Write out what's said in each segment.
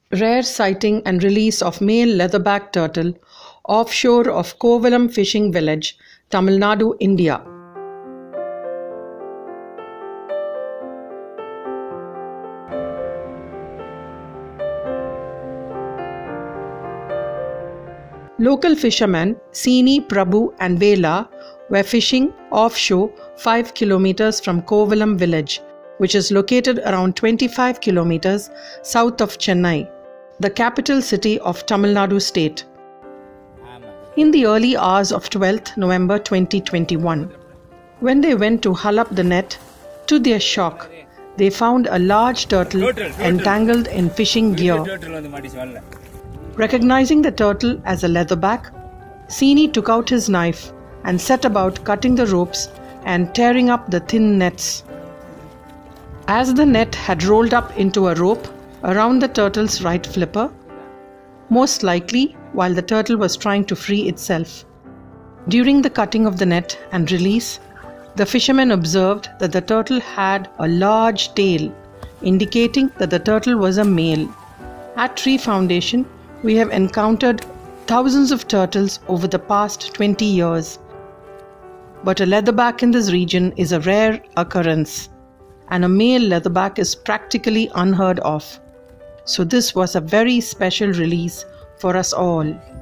Rare sighting and release of male leatherback turtle offshore of Kovalam Fishing Village, Tamil Nadu, India. Local fishermen Seeni, Prabhu and Vela were fishing offshore 5 kilometers from Kovalam village, which is located around 25 kilometers south of Chennai, the capital city of Tamil Nadu state. In the early hours of 12th November 2021, when they went to hull up the net, to their shock, they found a large turtle entangled in fishing gear. Recognizing the turtle as a leatherback, Seeni took out his knife and set about cutting the ropes and tearing up the thin nets. As the net had rolled up into a rope around the turtle's right flipper, most likely while the turtle was trying to free itself. During the cutting of the net and release, the fishermen observed that the turtle had a large tail, indicating that the turtle was a male. At Tree Foundation, we have encountered thousands of turtles over the past 20 years. But a leatherback in this region is a rare occurrence, and a male leatherback is practically unheard of. So this was a very special release for us all.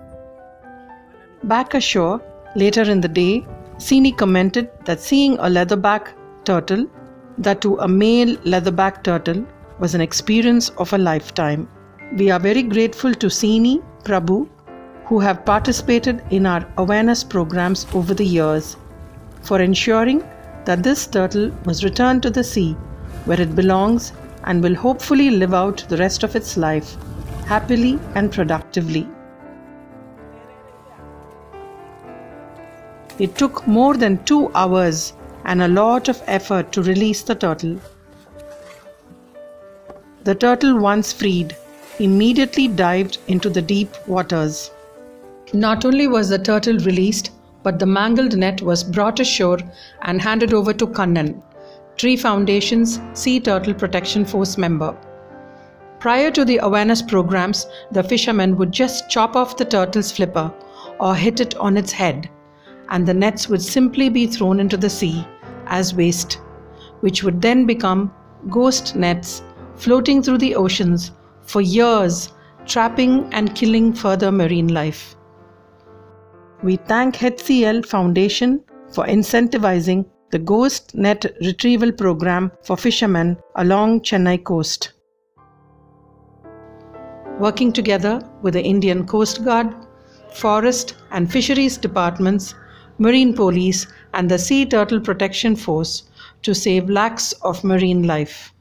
Back ashore, later in the day, Seeni commented that seeing a leatherback turtle, that to a male leatherback turtle, was an experience of a lifetime. We are very grateful to Seeni, Prabhu, who have participated in our awareness programs over the years, for ensuring that this turtle was returned to the sea, where it belongs and will hopefully live out the rest of its life, happily and productively. It took more than 2 hours and a lot of effort to release the turtle. The turtle, once freed, immediately dived into the deep waters. Not only was the turtle released, but the mangled net was brought ashore and handed over to Kannan, Tree Foundation's Sea Turtle Protection Force member. Prior to the awareness programs, the fishermen would just chop off the turtle's flipper or hit it on its head, and the nets would simply be thrown into the sea as waste, which would then become ghost nets floating through the oceans for years, trapping and killing further marine life. We thank HCL Foundation for incentivizing the Ghost Net Retrieval Program for fishermen along Chennai coast. Working together with the Indian Coast Guard, Forest and Fisheries Departments, Marine Police and the Sea Turtle Protection Force to save lakhs of marine life.